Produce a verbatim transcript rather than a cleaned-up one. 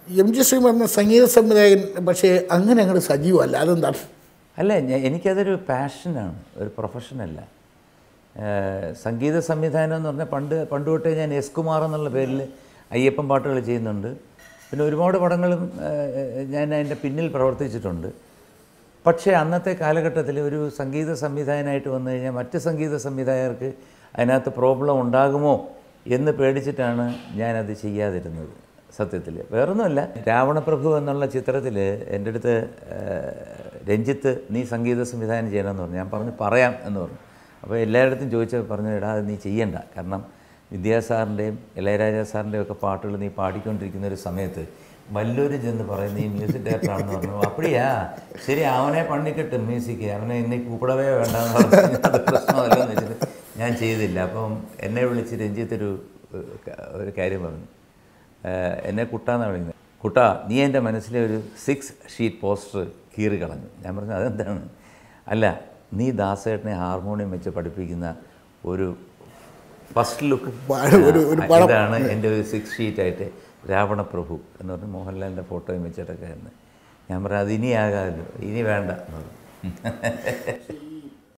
M G ശ്രീകുമാറിന് സംഗീത സംവിധായകൻ പക്ഷേ അങ്ങനെ അങ്ങോട്ട് സജീവമല്ല, അതെന്താണ്? അല്ല, എനിക്കതൊരു പാഷനാണ്, ഒരു പ്രൊഫഷനല്ല. സംഗീത സംവിധാനം എന്ന് പറഞ്ഞാൽ പണ്ട് പണ്ട് തൊട്ടേ ഞാൻ എസ് കുമാർ എന്നുള്ള പേരിൽ അയ്യപ്പൻ പാട്ടുകൾ ചെയ്യുന്നുണ്ട്. പിന്നെ ഒരുപാട് പടങ്ങളും ഞാൻ അതിൻ്റെ പിന്നിൽ പ്രവർത്തിച്ചിട്ടുണ്ട്. പക്ഷേ അന്നത്തെ കാലഘട്ടത്തിൽ ഒരു സംഗീത സംവിധായകനായിട്ട് വന്നു കഴിഞ്ഞാൽ മറ്റ് സംഗീത സംവിധായകർക്ക് അതിനകത്ത് പ്രോബ്ലം ഉണ്ടാകുമോ എന്ന് പേടിച്ചിട്ടാണ് ഞാനത് ചെയ്യാതിരുന്നത്. സത്യത്തിൽ വേറൊന്നുമല്ല, രാവണപ്രഭു എന്നുള്ള ചിത്രത്തിൽ എൻ്റെ അടുത്ത് രഞ്ജിത്ത് നീ സംഗീത സംവിധാനം ചെയ്യണമെന്ന് പറഞ്ഞു. ഞാൻ പറഞ്ഞു പറയാം എന്ന് പറഞ്ഞു. അപ്പോൾ എല്ലായിടത്തും ചോദിച്ചപ്പോൾ പറഞ്ഞു, എടാ അത് നീ ചെയ്യണ്ട, കാരണം വിദ്യാസാറിൻ്റെയും ഇളയരാജ സാറിൻ്റെയും ഒക്കെ പാട്ടുകൾ നീ പാടിക്കൊണ്ടിരിക്കുന്ന ഒരു സമയത്ത് വല്ലൂരും ചെന്ന് പറയും നീ മ്യൂസിക് ഡയറക്ടറാണെന്ന് പറഞ്ഞു. അപ്പടിയാ ശരി, അവനെ പണിക്കിട്ട് മ്യൂസിക്, അവനെ ഇന്ന് കൂപ്പിടവേ വേണ്ടെന്ന് പറഞ്ഞു. അത് പ്രശ്നമല്ലോ എന്ന് വെച്ചിട്ട് ഞാൻ ചെയ്തില്ല. അപ്പം എന്നെ വിളിച്ച് രഞ്ജിത്ത് ഒരു ഒരു കാര്യം പറഞ്ഞു, എന്നെ കുട്ടാന്നാണ് വിളിക്കുന്നത്. കുട്ടാ, നീ എൻ്റെ മനസ്സിലെ ഒരു സിക്സ് ഷീറ്റ് പോസ്റ്റർ കീറി കളഞ്ഞു. ഞാൻ പറഞ്ഞു അതെന്താണ്? അല്ല, നീ ദാസേട്ടനെ ഹാർമോണിയം വെച്ച് പഠിപ്പിക്കുന്ന ഒരു ഫസ്റ്റ് ലുക്ക് ഇതാണ് എൻ്റെ ഒരു സിക്സ് ഷീറ്റായിട്ട് രാവണപ്രഭു എന്ന് പറഞ്ഞ് മോഹൻലാലിൻ്റെ ഫോട്ടോയും വെച്ചിട്ടൊക്കെ ആയിരുന്നു. ഞാൻ പറഞ്ഞു അത് ഇനി ആകാമല്ലോ, ഇനി വേണ്ട എന്ന് പറഞ്ഞു.